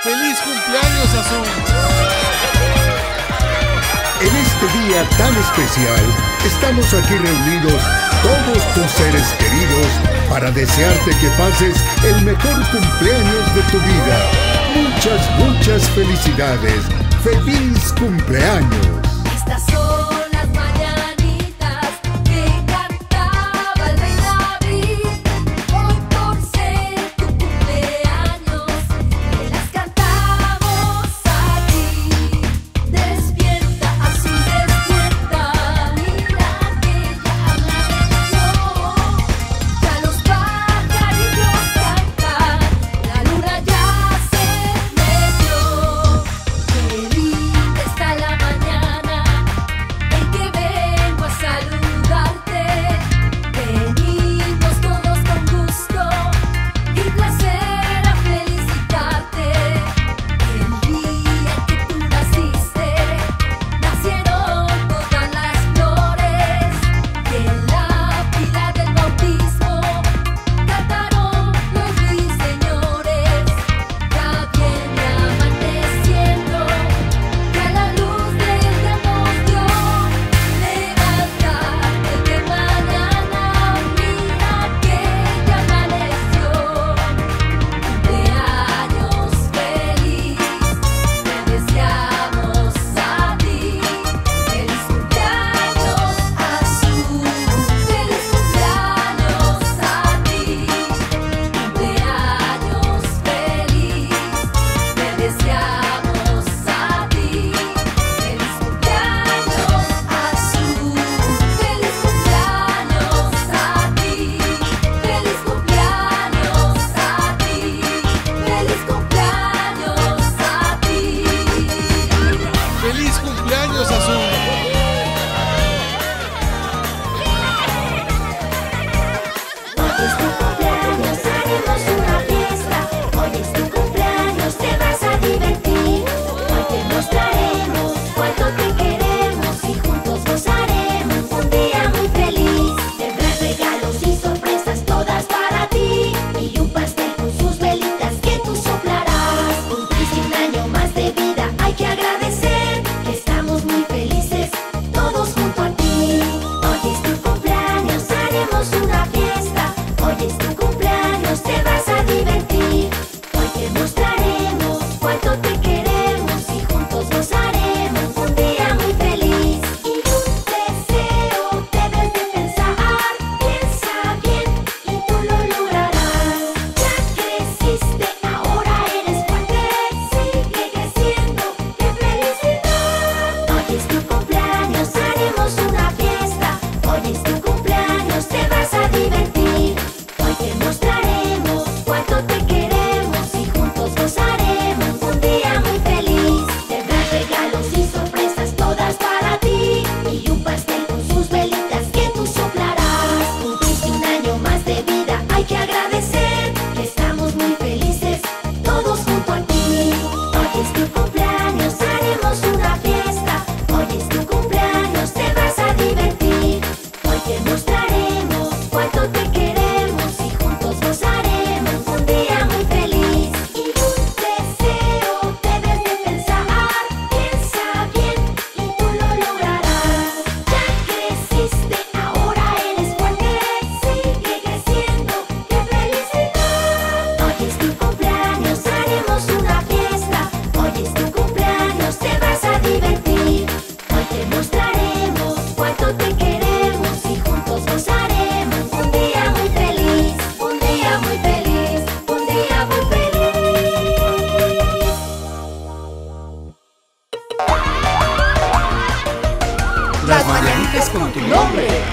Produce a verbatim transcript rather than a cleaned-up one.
¡Feliz cumpleaños, Azul! En este día tan especial, estamos aquí reunidos todos tus seres queridos para desearte que pases el mejor cumpleaños de tu vida. Muchas, muchas felicidades. ¡Feliz cumpleaños! Estas son las mañanitas que cantaba el rey David. Hoy por ser tu cumpleaños, te las cantamos a ti. Despierta, Azul, despierta, mira que ya amaneció. Ya los pajarillos cantan, la luna ya se metió. Qué linda está la mañana en que vengo a saludarte. Venimos todos con gusto y placer a felicitarte. El día que tú naciste, nacieron todas las flores. Y en la pila del bautismo cantaron los ruiseñores. Ya viene amaneciendo, ya la luz del día nos dio. Levántate que mañana, mira que ya amaneció. Cumpleaños feliz, te deseamos a ti. Feliz cumpleaños, Azul. Feliz cumpleaños a ti. Cumpleaños feliz, te deseamos a ti. Feliz cumpleaños, Azul. Feliz cumpleaños a ti. Feliz cumpleaños a ti. Feliz cumpleaños a ti. ¡Feliz cumpleaños, Azul! Hoy es tu cumpleaños, haremos una fiesta. Hoy es tu cumpleaños, te vas a divertir. Hoy te mostraremos cuánto te queremos y juntos gozaremos un día muy feliz. Tendrás regalos y sorpresas todas para ti y un pastel con sus velitas que tú soplarás. Cumpliste un año más de vida, hay que agradecer que estamos muy felices todos junto a ti. Hoy es tu cumpleaños, haremos una fiesta. Hoy es tu cumpleaños, te vas a divertir. Hoy te mostraremos cuánto te queremos y juntos gozaremos un día muy feliz. Y un deseo debes de pensar, piensa bien y tú lo lograrás. Ya creciste, ahora eres fuerte, sigue creciendo, qué felicidad. Hoy es tu cumpleaños, haremos una fiesta. Hoy es tu cumpleaños, te vas a divertir. Hoy te mostraremos cuánto te queremos y juntos gozaremos un día muy feliz. Tendrás regalos y sorpresas todas para ti y un pastel con sus velitas que tú soplarás. Cumpliste un año más de vida, hay que agradecer que estamos muy felices todos junto a ti. Hoy es tu cumpleaños, haremos una fiesta. Hoy es tu cumpleaños, te vas a divertir. Hoy te mostraremos cuánto te queremos y juntos gozaremos un día muy feliz. Y un deseo debes de pensar, piensa bien y tú lo lograrás. Ya creciste, ahora eres fuerte, sigue creciendo, qué felicidad. Hoy es tu cumpleaños, haremos una fiesta. Hoy es tu cumpleaños, te vas a divertir. Hoy te mostraremos cuánto te queremos y juntos gozaremos un día muy feliz. Un día muy feliz, un día muy feliz. Las mañanitas con tu nombre.